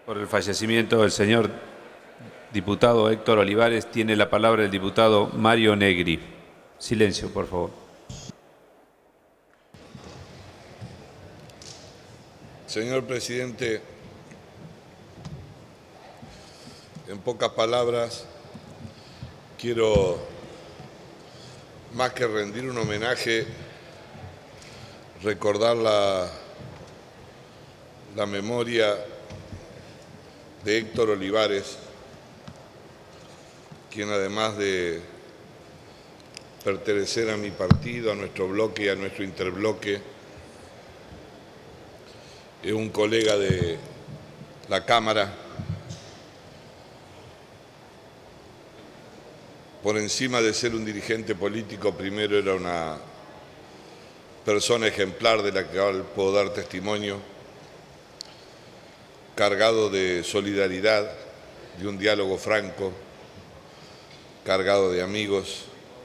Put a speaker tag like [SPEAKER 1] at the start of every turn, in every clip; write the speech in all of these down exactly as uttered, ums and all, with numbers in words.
[SPEAKER 1] Por el fallecimiento del señor diputado Héctor Olivares, tiene la palabra el diputado Mario Negri. Silencio, por favor.
[SPEAKER 2] Señor presidente, en pocas palabras, quiero, más que rendir un homenaje, recordar la, la memoria de Héctor Olivares, quien además de pertenecer a mi partido, a nuestro bloque y a nuestro interbloque, es un colega de la Cámara. Por encima de ser un dirigente político, primero era una persona ejemplar de la que puedo dar testimonio, cargado de solidaridad, de un diálogo franco, cargado de amigos,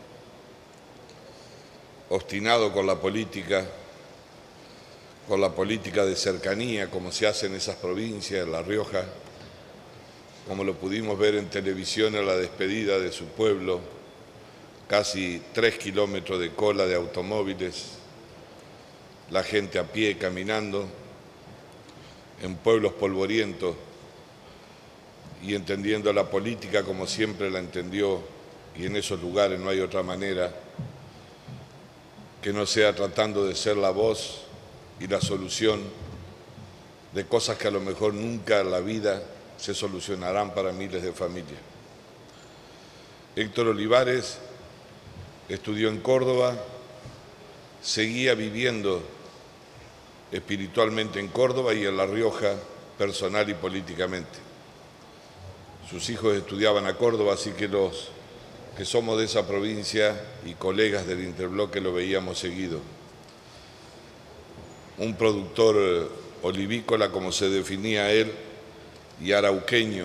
[SPEAKER 2] obstinado con la política, con la política de cercanía, como se hace en esas provincias, en La Rioja, como lo pudimos ver en televisión a la despedida de su pueblo, casi tres kilómetros de cola de automóviles, la gente a pie caminando, en pueblos polvorientos y entendiendo la política como siempre la entendió, y en esos lugares no hay otra manera que no sea tratando de ser la voz y la solución de cosas que a lo mejor nunca en la vida se solucionarán para miles de familias. Héctor Olivares estudió en Córdoba, seguía viviendo espiritualmente en Córdoba y en La Rioja, personal y políticamente. Sus hijos estudiaban a Córdoba, así que los que somos de esa provincia y colegas del interbloque lo veíamos seguido. Un productor olivícola, como se definía él, y arauqueño,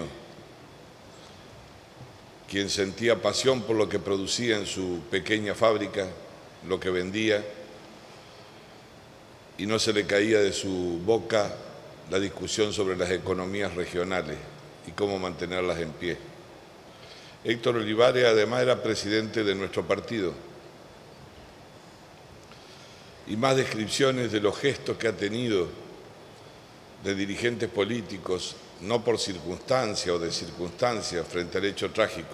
[SPEAKER 2] quien sentía pasión por lo que producía en su pequeña fábrica, lo que vendía, y no se le caía de su boca la discusión sobre las economías regionales y cómo mantenerlas en pie. Héctor Olivares además era presidente de nuestro partido. Y más descripciones de los gestos que ha tenido de dirigentes políticos, no por circunstancia o de circunstancias frente al hecho trágico.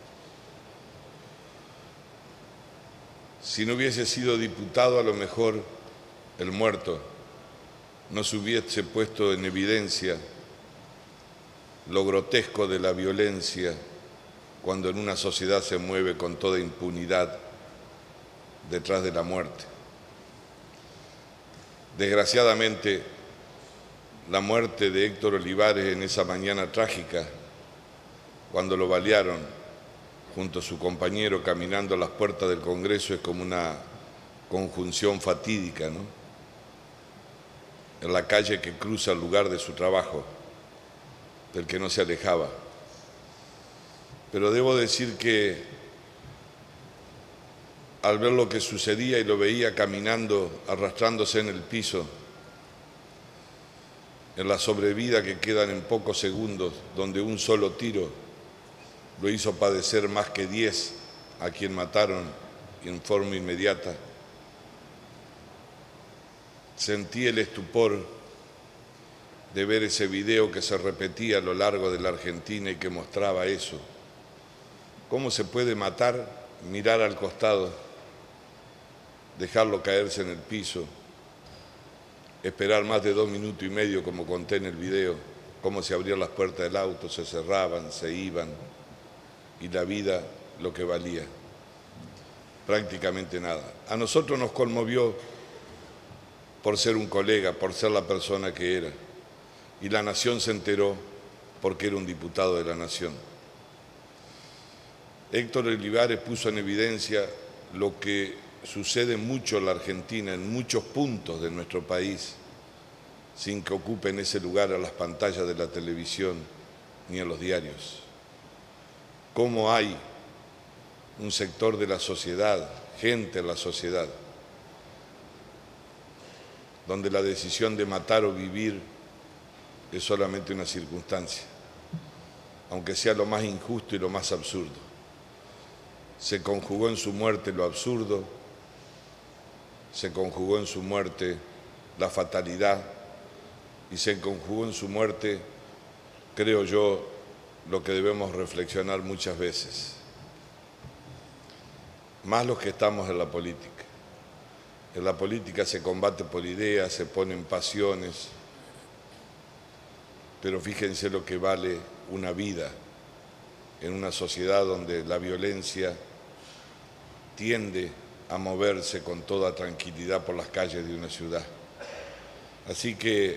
[SPEAKER 2] Si no hubiese sido diputado, a lo mejor el muerto no se hubiese puesto en evidencia lo grotesco de la violencia cuando en una sociedad se mueve con toda impunidad detrás de la muerte. Desgraciadamente, la muerte de Héctor Olivares en esa mañana trágica, cuando lo balearon junto a su compañero caminando a las puertas del Congreso, es como una conjunción fatídica, ¿no? En la calle que cruza el lugar de su trabajo, del que no se alejaba. Pero debo decir que al ver lo que sucedía y lo veía caminando, arrastrándose en el piso, en la sobrevida que quedan en pocos segundos, donde un solo tiro lo hizo padecer más que diez a quien mataron en forma inmediata, sentí el estupor de ver ese video que se repetía a lo largo de la Argentina y que mostraba eso. ¿Cómo se puede matar, mirar al costado, dejarlo caerse en el piso, esperar más de dos minutos y medio, como conté en el video, cómo se abrían las puertas del auto, se cerraban, se iban, y la vida lo que valía? Prácticamente nada. A nosotros nos conmovió por ser un colega, por ser la persona que era, y la nación se enteró porque era un diputado de la nación. Héctor Olivares puso en evidencia lo que sucede mucho en la Argentina, en muchos puntos de nuestro país, sin que ocupen ese lugar a las pantallas de la televisión ni a los diarios. Cómo hay un sector de la sociedad, gente en la sociedad, donde la decisión de matar o vivir es solamente una circunstancia, aunque sea lo más injusto y lo más absurdo. Se conjugó en su muerte lo absurdo, se conjugó en su muerte la fatalidad y se conjugó en su muerte, creo yo, lo que debemos reflexionar muchas veces, más los que estamos en la política. En la política se combate por ideas, se ponen pasiones, pero fíjense lo que vale una vida en una sociedad donde la violencia tiende a moverse con toda tranquilidad por las calles de una ciudad. Así que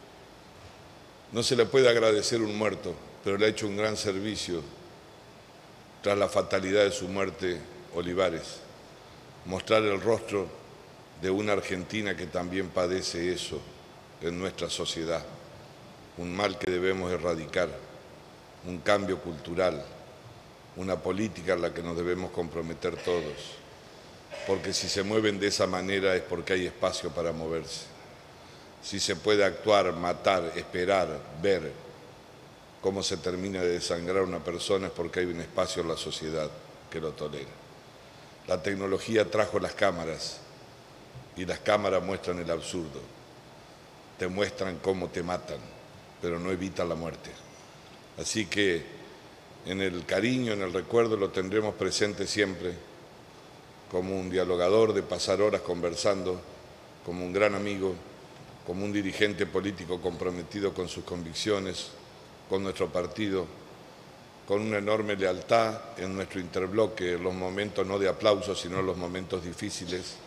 [SPEAKER 2] no se le puede agradecer un muerto, pero le ha hecho un gran servicio tras la fatalidad de su muerte Olivares, mostrar el rostro de una Argentina que también padece eso en nuestra sociedad, un mal que debemos erradicar, un cambio cultural, una política en la que nos debemos comprometer todos, porque si se mueven de esa manera es porque hay espacio para moverse. Si se puede actuar, matar, esperar, ver cómo se termina de desangrar una persona es porque hay un espacio en la sociedad que lo tolera. La tecnología trajo las cámaras y las cámaras muestran el absurdo, te muestran cómo te matan, pero no evitan la muerte. Así que en el cariño, en el recuerdo lo tendremos presente siempre como un dialogador de pasar horas conversando, como un gran amigo, como un dirigente político comprometido con sus convicciones, con nuestro partido, con una enorme lealtad en nuestro interbloque, en los momentos no de aplausos, sino en los momentos difíciles.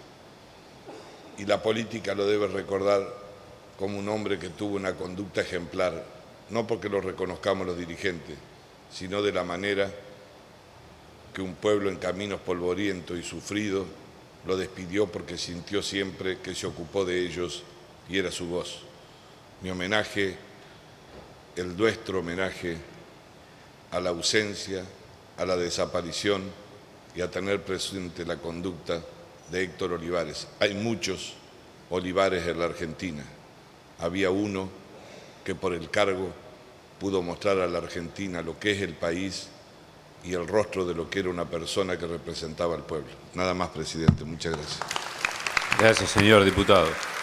[SPEAKER 2] Y la política lo debe recordar como un hombre que tuvo una conducta ejemplar, no porque lo reconozcamos los dirigentes, sino de la manera que un pueblo en caminos polvoriento y sufrido lo despidió porque sintió siempre que se ocupó de ellos y era su voz. Mi homenaje, el nuestro homenaje a la ausencia, a la desaparición y a tener presente la conducta de Héctor Olivares. Hay muchos Olivares en la Argentina. Había uno que por el cargo pudo mostrar a la Argentina lo que es el país y el rostro de lo que era una persona que representaba al pueblo. Nada más, presidente. Muchas gracias.
[SPEAKER 1] Gracias, señor diputado.